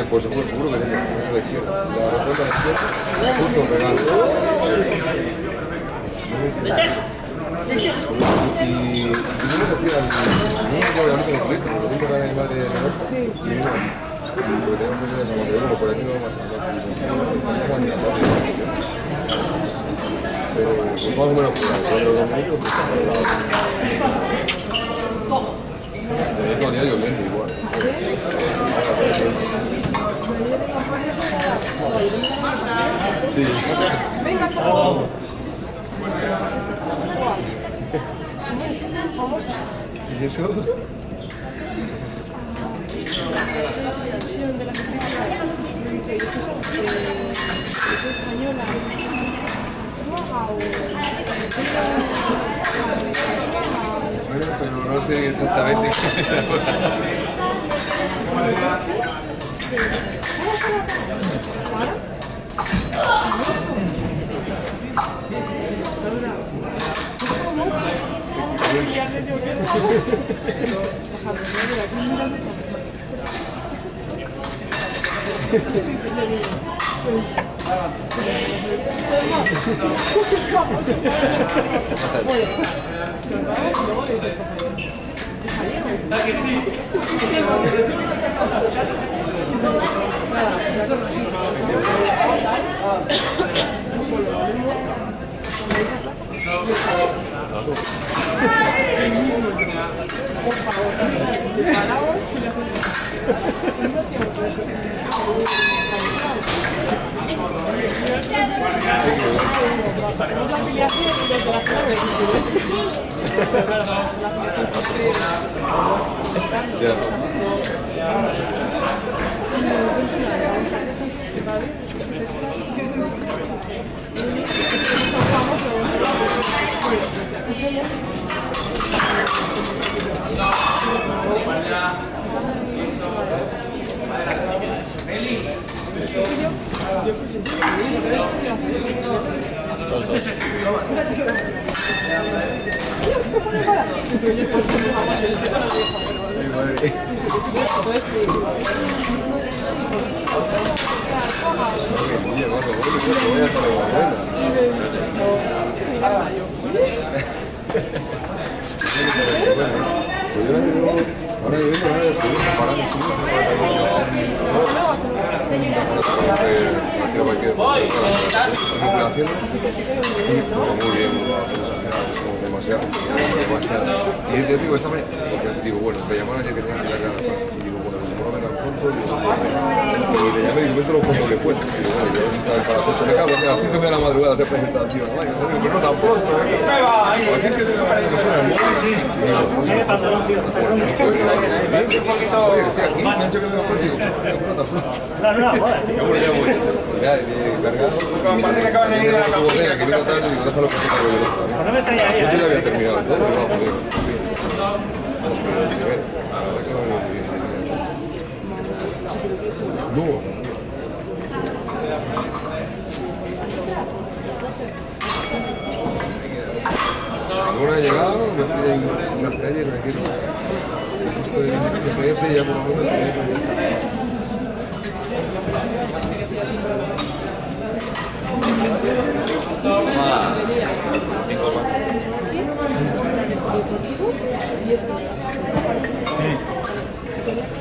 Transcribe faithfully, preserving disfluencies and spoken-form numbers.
pues seguro, seguro que tiene que ser a la izquierda. La rotonda a la izquierda, justo pegado. Y no me cogía el... No me cogía el mismo turista, porque tengo que animar de menor. Y no porque tengo que ser esa materia, como por aquí no va a pasar. Pero pues más o menos por ahí, cuando los amigos pues están al lado. De ahí todo el día lloviendo igual. Sí. Venga, ¿y eso? de la española. Bueno, pero no sé exactamente qué es ahora. Y yo digo, esta mañana, porque digo, bueno, te llamaron ayer que tenía que ir a la y digo, bueno, no me dan pronto, y le llamé y me lo pronto que puedo. Y digo, bueno, yo estaba para las ocho de la tarde, a las cinco de la madrugada se ha presentado el tío, no, pero no tan pronto, ¿eh? Aquí es que eso para que suena el móvil, sí. Oye, estoy aquí, me han dicho que me va contigo, no tan pronto. Claro, no, joder. Yo bueno, ya voy, ya he cargado. Parece que acabas de venir de la botella, que viene tarde y digo, déjalo que se cargue yo. Pues no me traía ahí. Yo ya había terminado todo, pero no, joder. No. Ahora he llegado, me estoy en una calle, me quiero. Estoy en el G P S y ya por lo menos. Y